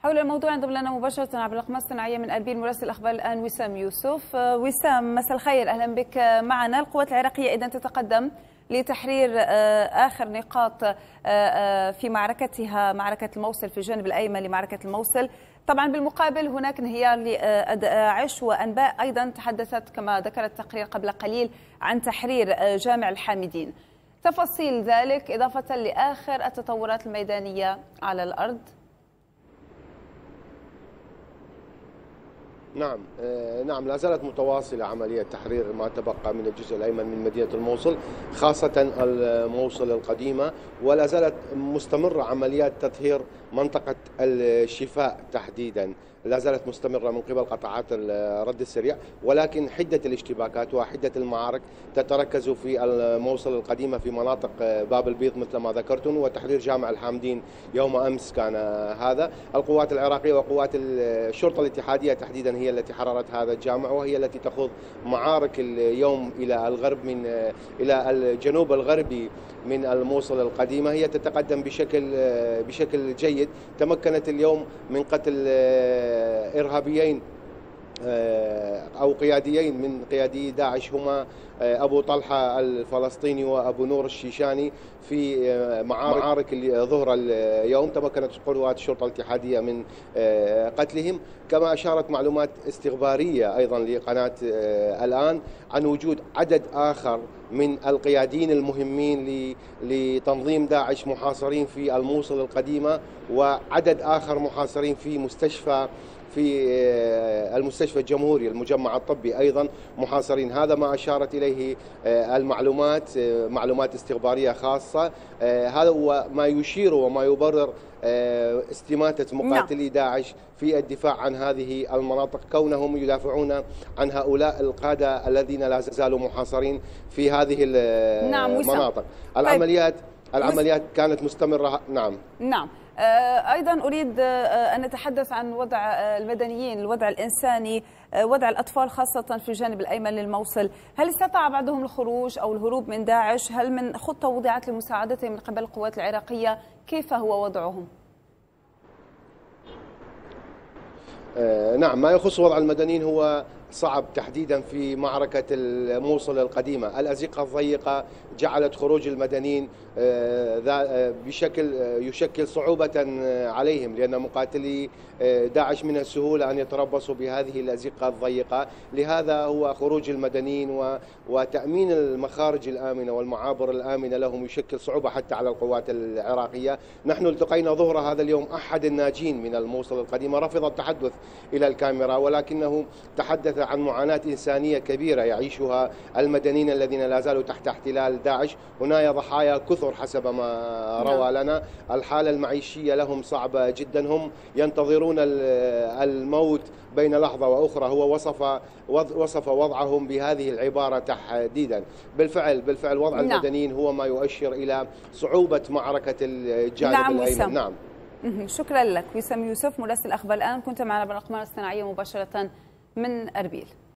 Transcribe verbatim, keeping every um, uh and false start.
حول الموضوع انضم لنا مباشرة عبر الأقمار الصناعية من أربيل مراسل الأخبار الآن وسام يوسف. وسام، مساء الخير، أهلا بك معنا. القوات العراقية إذا تتقدم لتحرير آخر نقاط في معركتها، معركة الموصل في الجانب الأيمن لمعركة الموصل. طبعا بالمقابل هناك انهيار لداعش، وأنباء أيضا تحدثت كما ذكر التقرير قبل قليل عن تحرير جامع الحامدين. تفاصيل ذلك إضافة لآخر التطورات الميدانية على الأرض. نعم نعم لا زالت متواصلة عملية تحرير ما تبقى من الجزء الأيمن من مدينة الموصل، خاصة الموصل القديمة، ولا زالت مستمرة عمليات تطهير منطقة الشفاء تحديدا، لا زالت مستمرة من قبل قطاعات الرد السريع، ولكن حدة الاشتباكات وحدة المعارك تتركز في الموصل القديمة في مناطق باب البيض مثل ما ذكرتم، وتحرير جامع الحامدين يوم أمس كان هذا. القوات العراقية وقوات الشرطة الاتحادية تحديدا هي التي حررت هذا الجامع، وهي التي تخوض معارك اليوم إلى الغرب من إلى الجنوب الغربي من الموصل القديمة. هي تتقدم بشكل بشكل جيد، تمكنت اليوم من قتل إرهابيين أو قياديين من قيادي داعش، هما أبو طلحة الفلسطيني وأبو نور الشيشاني، في معارك اللي ظهر اليوم تمكنت قوات الشرطة الاتحادية من قتلهم. كما أشارت معلومات استخبارية أيضا لقناة الآن عن وجود عدد آخر من القياديين المهمين لتنظيم داعش محاصرين في الموصل القديمة، وعدد آخر محاصرين في مستشفى في المستشفى الجمهوري المجمع الطبي أيضا محاصرين. هذا ما أشارت إليه المعلومات، معلومات استخبارية خاصة. هذا هو ما يشير وما يبرر استماتة مقاتلي داعش في الدفاع عن هذه المناطق، كونهم يدافعون عن هؤلاء القادة الذين لا زالوا محاصرين في هذه المناطق. العمليات العمليات كانت مستمرة. نعم نعم. أيضا أريد أن نتحدث عن وضع المدنيين، الوضع الإنساني، وضع الأطفال خاصة في الجانب الأيمن للموصل. هل استطاع بعضهم الخروج أو الهروب من داعش؟ هل من خطة وضعت لمساعدتهم من قبل القوات العراقية؟ كيف هو وضعهم؟ آه نعم، ما يخص وضع المدنيين هو صعب تحديدا في معركة الموصل القديمة. الأزقة الضيقة جعلت خروج المدنيين بشكل يشكل صعوبة عليهم، لأن مقاتلي داعش من السهولة أن يتربصوا بهذه الأزقة الضيقة. لهذا هو خروج المدنيين وتأمين المخارج الآمنة والمعابر الآمنة لهم يشكل صعوبة حتى على القوات العراقية. نحن التقينا ظهر هذا اليوم أحد الناجين من الموصل القديمة، رفض التحدث إلى الكاميرا، ولكنه تحدث عن معاناة إنسانية كبيرة يعيشها المدنيين الذين لا زالوا تحت احتلال داعش. هناك ضحايا كثر حسب ما روى لنا، الحالة المعيشية لهم صعبة جدا، هم ينتظرون الموت بين لحظة وأخرى. هو وصف وصف وضعهم بهذه العبارة تحديدا. بالفعل بالفعل وضع نعم. المدنيين هو ما يؤشر إلى صعوبة معركة الجانب نعم الأيمن. وسام. نعم شكرا لك وسام يوسف مراسل أخبار الآن، كنت معنا بالأقمار الصناعية مباشرة من أربيل.